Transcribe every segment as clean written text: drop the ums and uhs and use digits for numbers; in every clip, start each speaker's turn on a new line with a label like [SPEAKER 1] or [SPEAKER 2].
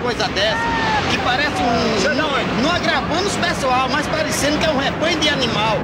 [SPEAKER 1] coisa dessa, que parece não agravando os pessoal, mas parecendo que é um rebanho de animal.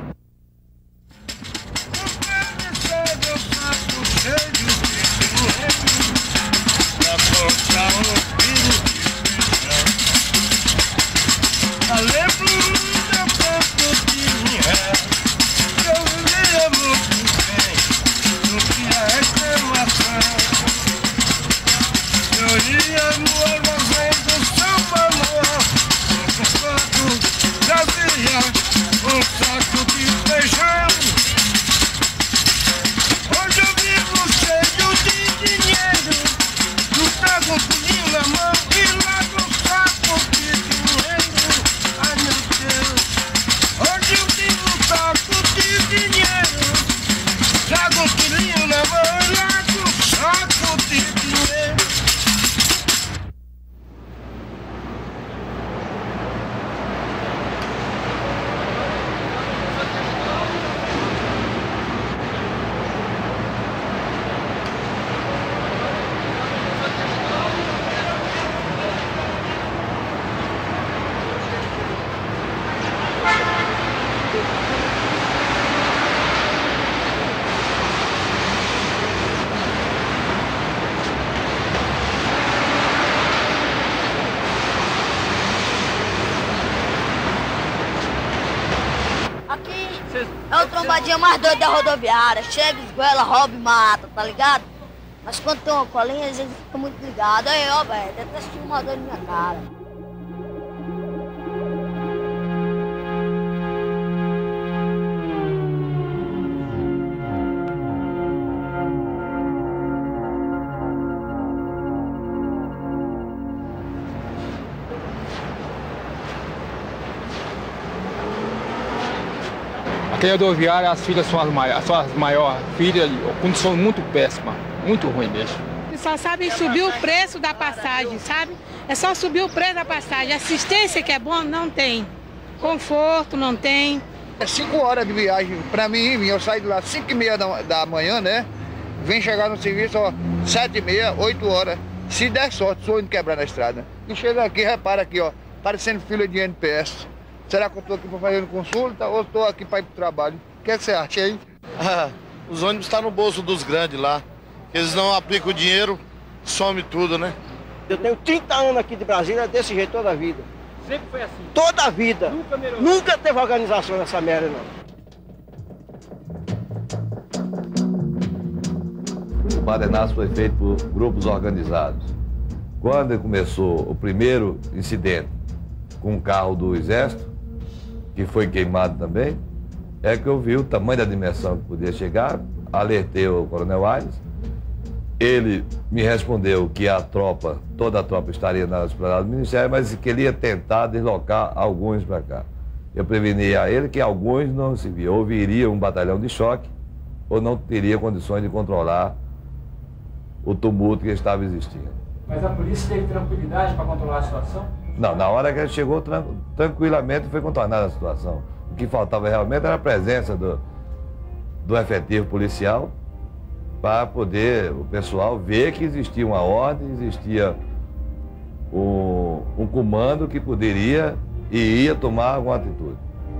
[SPEAKER 2] É o trombadinho mais doido da rodoviária. Chega, esguela, rouba e mata, tá ligado? Mas quando tem uma colinha, às vezes fica muito ligado. Aí, ó, velho, deve ter assistido uma dor na minha cara.
[SPEAKER 3] Aqui na rodoviária, as filhas são as maiores filhas, condição muito péssima, muito ruim mesmo.
[SPEAKER 4] Só sabe subir o preço da passagem, sabe? É só subir o preço da passagem. Assistência que é bom, não tem. Conforto, não tem.
[SPEAKER 5] É 5 horas de viagem para mim, eu saio de lá às 5h30 da manhã, né? Vem chegar no serviço, ó, 7h30, 8 horas. Se der sorte, sou indo quebrar na estrada. E chega aqui, repara aqui, ó, parecendo fila de NPS. Será que eu estou aqui para fazer consulta ou estou aqui para ir para o trabalho? O que é que você acha aí?
[SPEAKER 6] Os ônibus estão no bolso dos grandes lá. Eles não aplicam o dinheiro, some tudo, né?
[SPEAKER 7] Eu tenho 30 anos aqui de Brasília, desse jeito toda a vida.
[SPEAKER 3] Sempre foi assim?
[SPEAKER 7] Toda a vida.
[SPEAKER 3] Nunca melhorou?
[SPEAKER 7] Nunca teve organização nessa merda, não.
[SPEAKER 8] O Badenaço foi feito por grupos organizados. Quando começou o primeiro incidente com um carro do Exército, que foi queimado também, é que eu vi o tamanho da dimensão que podia chegar, alertei o Coronel Aires, ele me respondeu que toda a tropa estaria na esplanada do Ministério, mas que ele ia tentar deslocar alguns para cá. Eu preveni a ele que alguns não se viam, ou viria um batalhão de choque, ou não teria condições de controlar o tumulto que estava existindo.
[SPEAKER 3] Mas a polícia teve tranquilidade para controlar a situação?
[SPEAKER 8] Não, na hora que ele chegou, tranquilamente foi contornada a situação. O que faltava realmente era a presença do efetivo policial para poder o pessoal ver que existia uma ordem, existia um comando que poderia e ia tomar alguma atitude.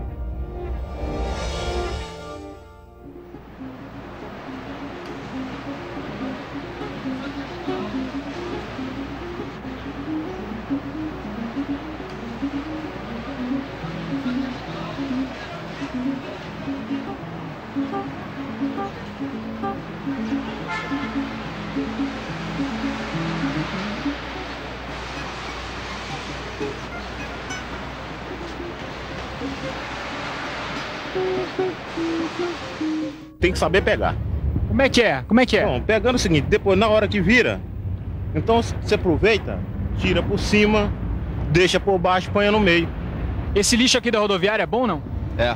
[SPEAKER 9] Tem que saber pegar.
[SPEAKER 3] Como é que é? Como é que é?
[SPEAKER 9] Bom, pegando o seguinte, depois na hora que vira, então você aproveita, tira por cima, deixa por baixo, põe no meio.
[SPEAKER 3] Esse lixo aqui da rodoviária é bom ou não?
[SPEAKER 10] É.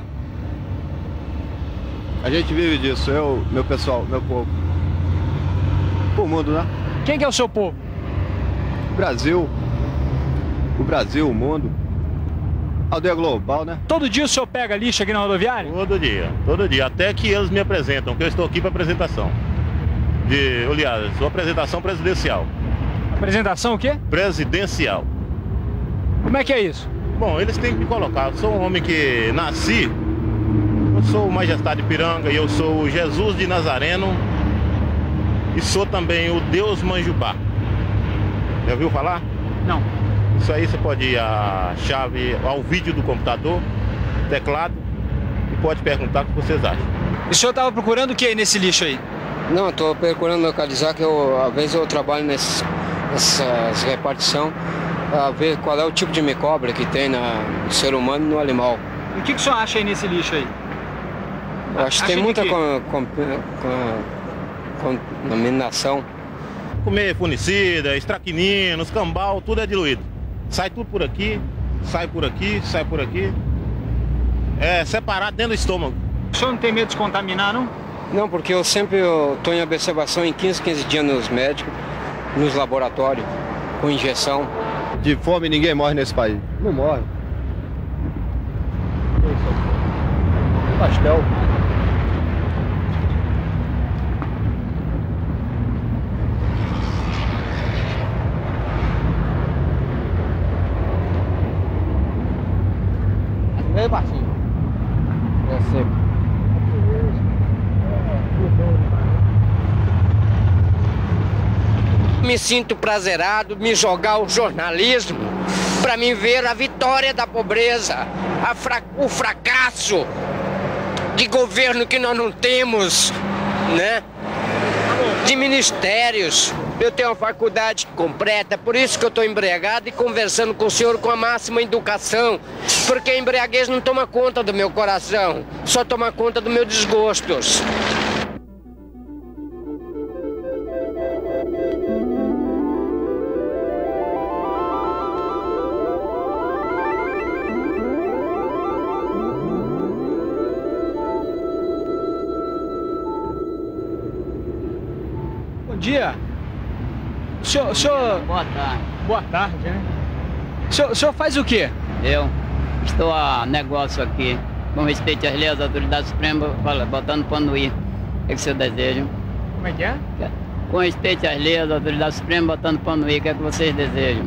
[SPEAKER 10] A gente vive disso, eu, meu pessoal, meu povo. O mundo, né?
[SPEAKER 3] Quem que é o seu povo?
[SPEAKER 10] O Brasil, o mundo. Aldeia global, né?
[SPEAKER 3] Todo dia o senhor pega lixo aqui na rodoviária?
[SPEAKER 9] Todo dia. Até que eles me apresentam, que eu estou aqui para apresentação. Aliás, sua apresentação presidencial.
[SPEAKER 3] Apresentação o quê?
[SPEAKER 9] Presidencial.
[SPEAKER 11] Como é que é isso?
[SPEAKER 9] Bom, eles têm que me colocar. Eu sou um homem que nasci, eu sou o Majestade Ipiranga e eu sou o Jesus de Nazareno e sou também o Deus Manjubá. Já ouviu falar?
[SPEAKER 11] Não.
[SPEAKER 9] Isso aí você pode ir à chave, ao vídeo do computador, teclado, e pode perguntar o que vocês acham.
[SPEAKER 11] E o senhor estava procurando o que nesse lixo aí?
[SPEAKER 12] Não, estou procurando localizar, que às vezes eu trabalho nessas repartição, para ver qual é o tipo de micróbio que tem no ser humano e no animal.
[SPEAKER 11] E o que o senhor acha aí nesse lixo aí?
[SPEAKER 12] Eu acho que tem muita contaminação.
[SPEAKER 9] Comer funicida, estraquinina, escambau, tudo é diluído. Sai tudo por aqui, sai por aqui, sai por aqui. É separado dentro do estômago.
[SPEAKER 11] O senhor não tem medo de se contaminar, não?
[SPEAKER 12] Não, porque eu sempre estou em observação em 15 dias nos médicos, nos laboratórios, com injeção.
[SPEAKER 10] De fome ninguém morre nesse país. Não morre. Pastel.
[SPEAKER 12] Meio baixinho. É seco. Me sinto prazerado me jogar ao jornalismo para mim ver a vitória da pobreza, o fracasso de governo que nós não temos, né? De ministérios. Eu tenho uma faculdade completa, por isso que eu estou embriagado e conversando com o senhor com a máxima educação, porque a embriaguez não toma conta do meu coração, só toma conta dos meus desgostos.
[SPEAKER 11] Bom dia. Senhor...
[SPEAKER 13] Boa tarde.
[SPEAKER 11] Boa tarde, né? O senhor faz o quê?
[SPEAKER 13] Eu estou a negócio aqui, com respeito às leis, às autoridades supremas, botando pano ir. O que o senhor deseja?
[SPEAKER 11] Como é que é?
[SPEAKER 13] Com respeito às leis, às autoridades supremas, botando pano ir, o que é que vocês desejam?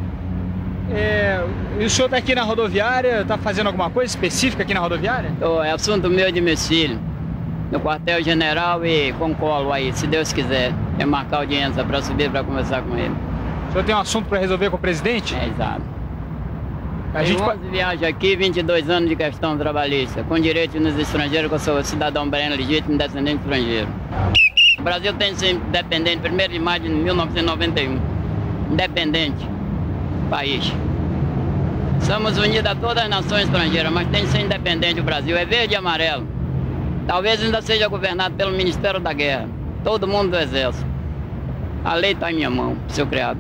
[SPEAKER 11] E o senhor está aqui na rodoviária, está fazendo alguma coisa específica aqui na rodoviária?
[SPEAKER 13] É assunto meu e de meus filhos. No quartel-general e concolo aí, se Deus quiser. É marcar audiência para subir para conversar com ele.
[SPEAKER 11] O senhor tem um assunto para resolver com o presidente?
[SPEAKER 13] É, exato.
[SPEAKER 11] A gente
[SPEAKER 13] 11 viagens aqui, 22 anos de questão trabalhista, com direito nos estrangeiros, que eu sou cidadão breno legítimo, descendente estrangeiro. O Brasil tem sido independente, 1º de maio de 1991. Independente. País. Somos unidos a todas as nações estrangeiras, mas tem que ser independente o Brasil. É verde e amarelo. Talvez ainda seja governado pelo Ministério da Guerra. Todo mundo do Exército. A lei está em minha mão, seu criado.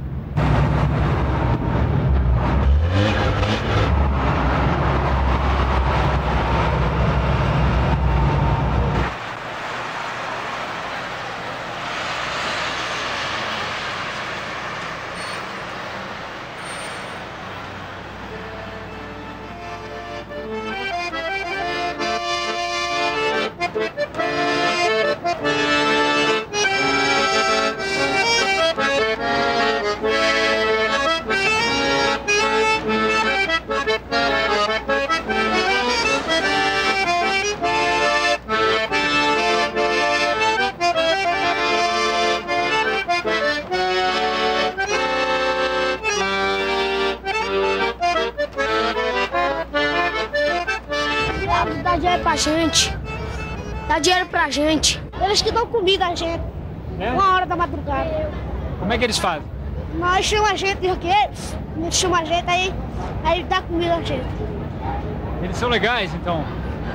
[SPEAKER 14] Dá dinheiro pra gente. Dá dinheiro pra gente. Eles que dão comida a gente.
[SPEAKER 11] É?
[SPEAKER 14] 1h da madrugada.
[SPEAKER 11] Como é que eles fazem?
[SPEAKER 14] Nós chamamos a gente, eles chamam a gente, aí dá comida a gente.
[SPEAKER 11] Eles são legais, então?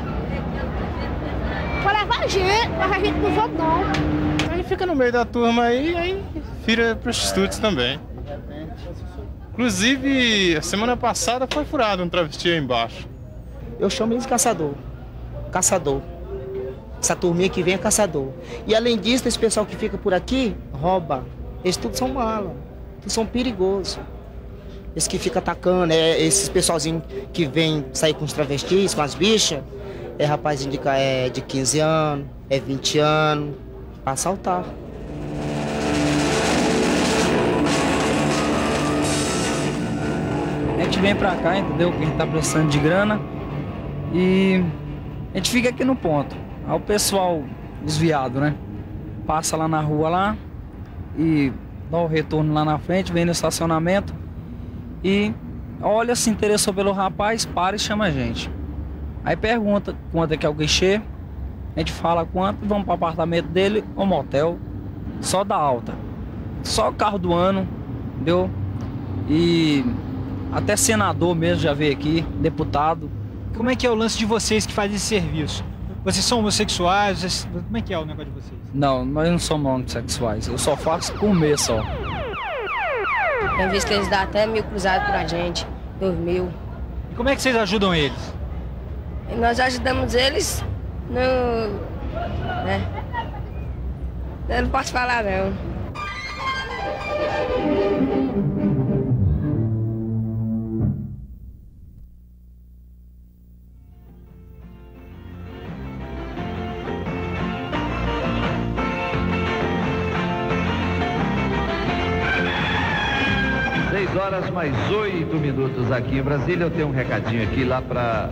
[SPEAKER 14] Pra levar a gente, mas a gente não vota não.
[SPEAKER 15] Ele fica no meio da turma aí vira prostitutos também. Inclusive, a semana passada foi furado um travesti aí embaixo.
[SPEAKER 16] Eu chamo eles de caçador. Caçador. Essa turminha que vem é caçador. E além disso, esse pessoal que fica por aqui, rouba. Eles tudo são mala. Tudo são perigosos. Esses que ficam atacando, esses pessoalzinhos que vem sair com os travestis, com as bichas, é rapazinho de 15 anos, 20 anos, pra assaltar.
[SPEAKER 17] gente vem pra cá, entendeu? Que a gente tá precisando de grana. E a gente fica aqui no ponto. Aí o pessoal, os viados, né? Passa lá na rua lá e dá o retorno lá na frente, vem no estacionamento e olha, se interessou pelo rapaz, para e chama a gente. Aí pergunta quanto é que é o guichê, a gente fala quanto, vamos para o apartamento dele ou motel, só da alta. Só o carro do ano, entendeu? E até senador mesmo já veio aqui, deputado.
[SPEAKER 11] Como é que é o lance de vocês que fazem esse serviço? Vocês são homossexuais? Como é que é o negócio de vocês?
[SPEAKER 17] Não, nós não somos homossexuais. Eu só faço por mês só.
[SPEAKER 14] Tem vezes que eles dão até 1.000 cruzados pra gente, 2.000.
[SPEAKER 11] E como é que vocês ajudam eles?
[SPEAKER 14] E nós ajudamos eles no... né? Eu não posso falar, não.
[SPEAKER 8] Horas mais 8 minutos aqui em Brasília. Eu tenho um recadinho aqui lá para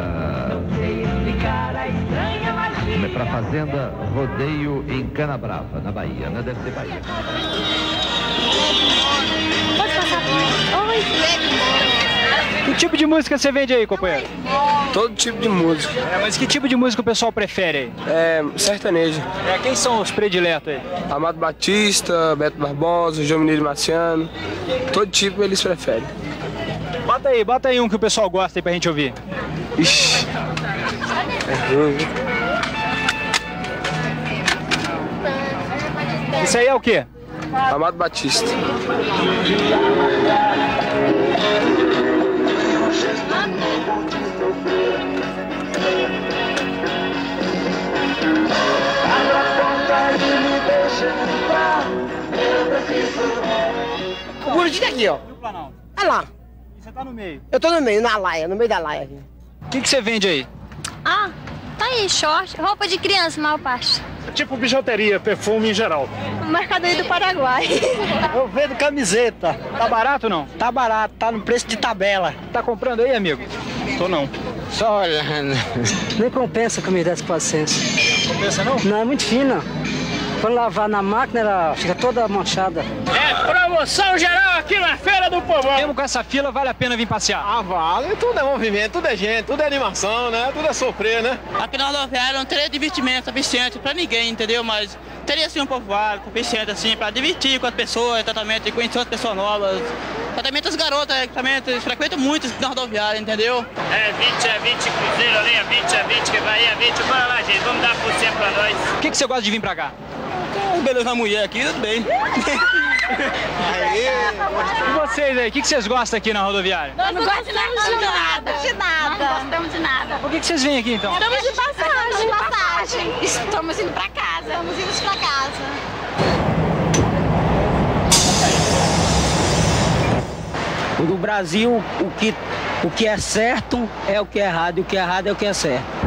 [SPEAKER 8] Fazenda Rodeio em Canabrava, na Bahia, né? Deve ser Bahia.
[SPEAKER 14] Pode passar. Oi,
[SPEAKER 11] que tipo de música você vende aí, companheiro?
[SPEAKER 18] Todo tipo de música.
[SPEAKER 11] Mas que tipo de música o pessoal prefere aí?
[SPEAKER 18] Sertanejo.
[SPEAKER 11] Quem são os prediletos aí?
[SPEAKER 18] Amado Batista, Beto Barbosa, João Mineiro Marciano. Todo tipo eles preferem.
[SPEAKER 11] Bota aí um que o pessoal gosta aí pra gente ouvir.
[SPEAKER 18] Ixi. É ruim.
[SPEAKER 11] Isso aí é o quê?
[SPEAKER 18] Amado Batista.
[SPEAKER 7] O Buriti tá aqui, ó. É lá.
[SPEAKER 11] E você tá no meio?
[SPEAKER 7] Eu tô no meio, na laia, no meio da laia aqui.
[SPEAKER 11] O que você vende aí?
[SPEAKER 19] Ah, tá aí, short, roupa de criança, maior parte.
[SPEAKER 20] Tipo bijuteria, perfume em geral.
[SPEAKER 19] Mercadoria do Paraguai.
[SPEAKER 16] Eu vendo camiseta.
[SPEAKER 11] Tá barato ou não?
[SPEAKER 16] Tá barato, tá no preço de tabela.
[SPEAKER 11] Tá comprando aí, amigo? Tô não.
[SPEAKER 16] Só olhando. Nem compensa a camiseta com 400.
[SPEAKER 11] Compensa não?
[SPEAKER 16] Não, é muito fina. Quando lavar na máquina, ela fica toda manchada.
[SPEAKER 20] É promoção geral aqui na Feira do Povão.
[SPEAKER 11] Mesmo com essa fila, vale a pena vir passear?
[SPEAKER 20] Ah, vale. Tudo é movimento, tudo é gente, tudo é animação, né? Tudo é sofrer, né?
[SPEAKER 21] Aqui na rodoviária não teria divertimento suficiente pra ninguém, entendeu? Mas teria assim um povoado suficiente assim pra divertir com as pessoas, exatamente, conhecer as pessoas novas. Exatamente as garotas, exatamente, eles frequentam muito na rodoviária, entendeu?
[SPEAKER 22] É 20 cruzeiro ali, é 20 que vai, é 20, bora lá, gente, vamos dar por cento pra nós.
[SPEAKER 11] O que você gosta de vir pra cá?
[SPEAKER 21] Beleza na mulher aqui, tudo bem.
[SPEAKER 11] E vocês aí, o que vocês gostam aqui na rodoviária?
[SPEAKER 19] Nós não gostamos de nada. De nada. Não gostamos de nada.
[SPEAKER 11] Por que vocês vêm aqui então?
[SPEAKER 19] Estamos de passagem. Estamos indo pra casa. Estamos indo pra casa.
[SPEAKER 16] No Brasil, o que é certo é o que é errado e o que é errado é o que é certo.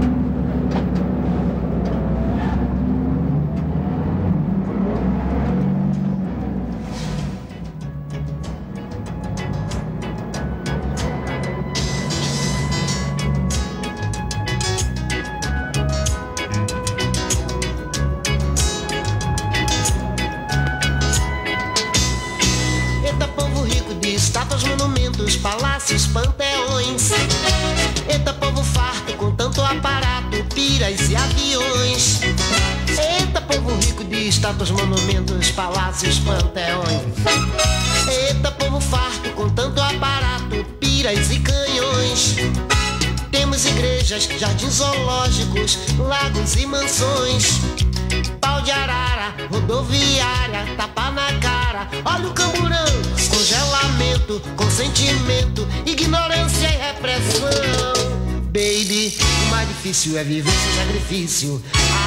[SPEAKER 23] Palácios, panteões. Eita, povo farto com tanto aparato, piras e aviões. Eita, povo rico de estátuas, monumentos, palácios, panteões. Eita, povo farto com tanto aparato, piras e canhões. Temos igrejas, jardins zoológicos, lagos e mansões. Pau de arara, rodoviária, tapa na cara. Olha o camburão, congelamento, consentimento, ignorância e repressão. Baby, o mais difícil é viver sem sacrifício.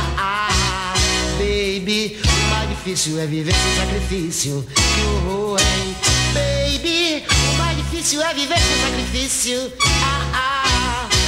[SPEAKER 23] Baby, o mais difícil é viver sem sacrifício. Que horror, hein? Baby, o mais difícil é viver sem sacrifício.